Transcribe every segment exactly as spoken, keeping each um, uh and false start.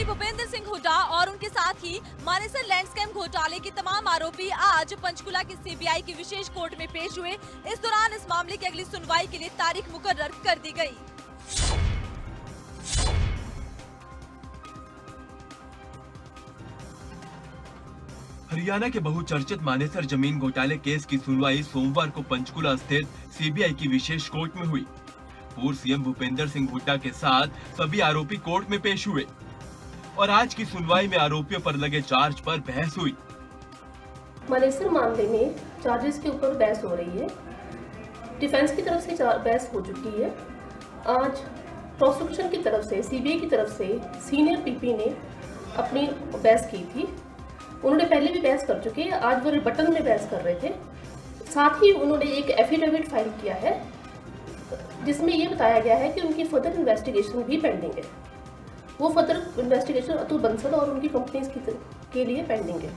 वहीं भूपेंद्र सिंह हुड्डा और उनके साथ ही मानेसर लैंड स्कैम घोटाले के तमाम आरोपी आज पंचकुला की सीबीआई की विशेष कोर्ट में पेश हुए। इस दौरान इस मामले की अगली सुनवाई के लिए तारीख मुकर्रर कर दी गई। हरियाणा के बहुचर्चित मानेसर जमीन घोटाले केस की सुनवाई सोमवार को पंचकुला स्थित सीबीआई की विशेष कोर्ट में हुई। पूर्व सीएम भूपेंद्र सिंह हुड्डा के साथ सभी आरोपी कोर्ट में पेश हुए और आज की सुनवाई में आरोपियों पर लगे चार्ज पर बहस हुई। मानेसर मामले में चार्जेस के ऊपर बहस हो रही है। डिफेंस की तरफ से बहस हो चुकी है। आज प्रोसिक्यूशन की तरफ से, सीबीआई की तरफ से सीनियर पीपी ने अपनी बहस की थी। उन्होंने पहले भी बहस कर चुके हैं। आज वो रिबटन में बहस कर रहे थे। साथ ही उन्होंने एक एफिडेविट फाइल किया है जिसमें ये बताया गया है कि उनकी फर्दर इन्वेस्टिगेशन भी पेंडिंग है। वो फर्दर इन्वेस्टिगेशन अतुल बंसल और उनकी कंपनीज के लिए पेंडिंग है।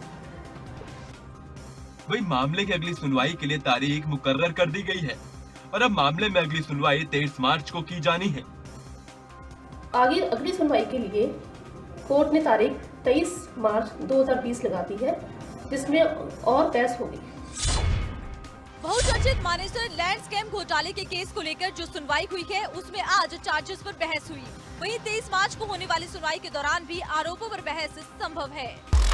वही मामले की अगली सुनवाई के लिए तारीख मुकर्रर कर दी गई है और अब मामले में अगली सुनवाई तेईस मार्च को की जानी है। आगे अगली सुनवाई के लिए कोर्ट ने तारीख तेईस मार्च दो हज़ार बीस लगा दी है, जिसमें और बहस होगी। बहुचर्चित मानेसर लैंड स्कैम घोटाले के केस को लेकर जो सुनवाई हुई है उसमें आज चार्जेस पर बहस हुई। वहीं तेईस मार्च को होने वाली सुनवाई के दौरान भी आरोपों पर बहस संभव है।